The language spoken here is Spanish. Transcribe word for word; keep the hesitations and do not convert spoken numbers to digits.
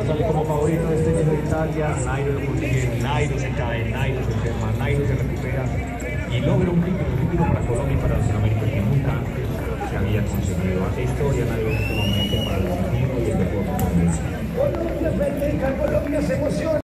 sale como favorito de este Giro de Italia. Nairo lo consigue, Nairo se cae, Nairo se enferma, Nairo se recupera y logra un título, un título para Colombia y para Latinoamérica que nunca antes se había conseguido. Hace historia Nairo en este momento para el ciclismo y el deporte colombiano. Colombia festeja, Colombia se emociona.